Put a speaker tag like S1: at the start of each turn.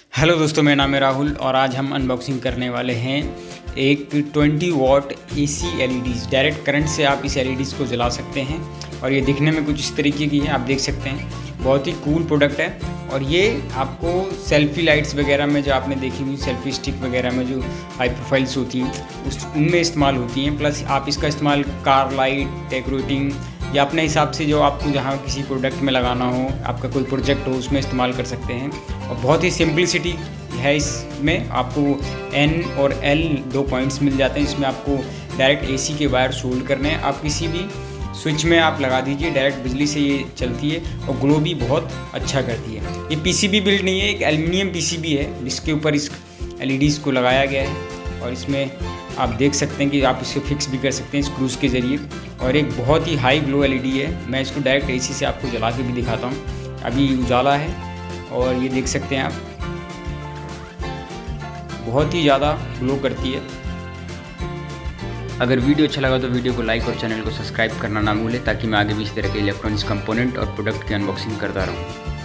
S1: Hello दोस्तों, मेरा नाम है राहुल और आज हम अनबॉक्सिंग करने वाले हैं एक 20 watt AC LEDs. Direct current से आप इस एलईडीज़ को जला सकते हैं और ये दिखने में कुछ इस तरीके की है, आप देख सकते हैं। बहुत ही कूल प्रोडक्ट है और ये आपको सेल्फ़ी लाइट्स वगैरह में जो आपने देखी हुई सेल्फ़ी स्टिक वगैरह में जो हाई प्रोफाइल्स होती हैं उनमें इस्तेमाल होती हैं। प्लस आप इसका इस्तेमाल कार लाइट, डेकोरेटिंग या अपने हिसाब से जो आपको जहाँ किसी प्रोडक्ट में लगाना हो, आपका कोई प्रोजेक्ट हो, उसमें इस्तेमाल कर सकते हैं। और बहुत ही सिंपलिसिटी है इसमें। आपको N और L 2 पॉइंट्स मिल जाते हैं। इसमें आपको डायरेक्ट एसी के वायर सोल्ड करने हैं। आप किसी भी स्विच में आप लगा दीजिए, डायरेक्ट बिजली से ये चलती है और ग्लो भी बहुत अच्छा करती है। ये पीसीबी बिल्ड नहीं है, एक एल्युमिनियम पीसीबी है जिसके ऊपर इस एलईडीज़ को लगाया गया है। और इसमें आप देख सकते हैं कि आप इसे फिक्स भी कर सकते हैं स्क्रूज़ के ज़रिए। और एक बहुत ही हाई ग्लो एलईडी है। मैं इसको डायरेक्ट एसी से आपको जला के भी दिखाता हूँ। अभी उजाला है और ये देख सकते हैं आप, बहुत ही ज़्यादा ग्लो करती है। अगर वीडियो अच्छा लगा तो वीडियो को लाइक और चैनल को सब्सक्राइब करना ना भूलें, ताकि मैं आगे भी इस तरह के इलेक्ट्रॉनिक्स कंपोनेंट और प्रोडक्ट की अनबॉक्सिंग करता रहूँ।